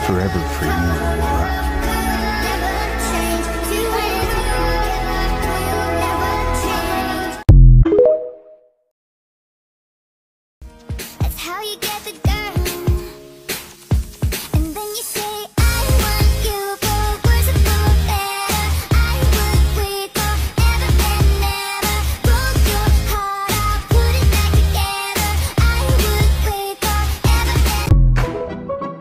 forever for you, Aurora. That's how you get the girl. And then you say, I want you, but words are full better. I would wait forever and never. Broke your heart, I'll put it back together. I would wait forever and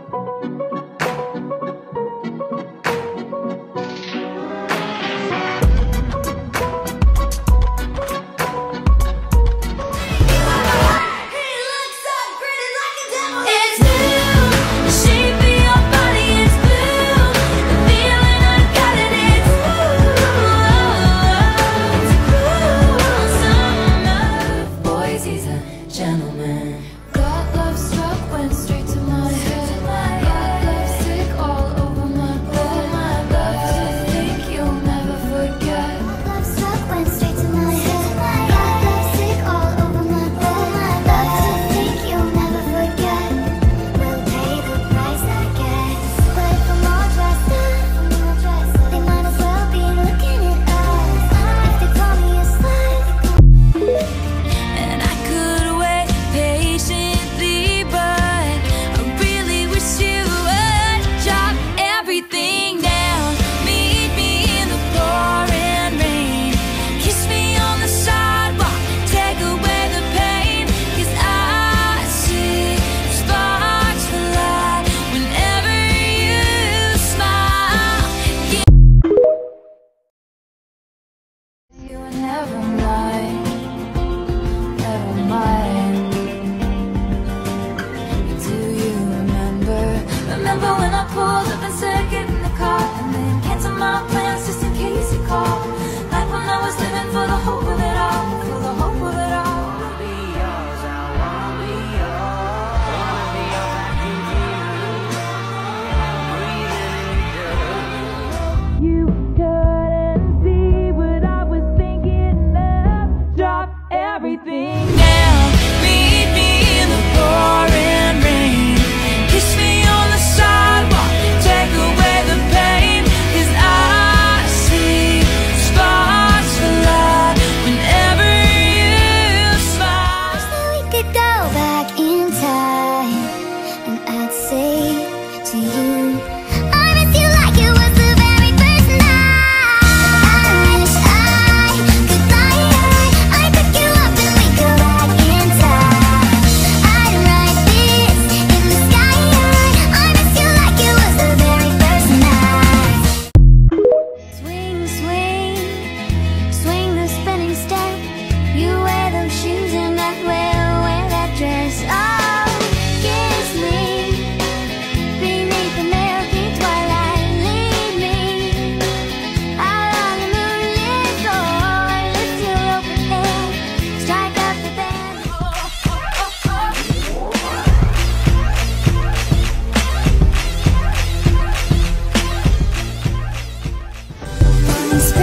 gentleman. Got love struck, went straight to my head. Got love sick all over my bed. My love to think you'll never forget. love struck, went straight to my head. Got love sick all over my bed. Love to think you'll never forget. We'll pay the price, I guess. But if I'm all dressed up, they might as well be looking at us. If they call me a slut, And I could wait patiently, but I really wish you would drop everything down. Meet me in the pouring rain. Kiss me on the sidewalk, take away the pain. 'Cause I see sparks fly whenever you smile. You were never mine, never mine. Do you remember? Remember when I pulled up and said get in the car, and then canceled my plans just in case you called? Like when I was living for the hope of it all, for the hope of it all. Wanna be yours, I wanna be yours. Wanna be your back in you. Breathing in You couldn't see what I was thinking of. Drop everything down. Meet me in the pouring rain. Kiss me on the sidewalk, take away the pain. 'Cause I see sparks fly whenever you smile. so we could go back in time, and I'd say to you, I miss you like it was the very first night. I wish I could fly high. I pick you up and we go back in time. I'd write this in the sky high. I miss you like it was the very first night. Swing, swing, swing the spinning step. You wear those shoes and I wear that dress. Oh, kiss me beneath the milky twilight. Lead me out on the moonlit floor. Lift your open hand, strike up the band. Spinning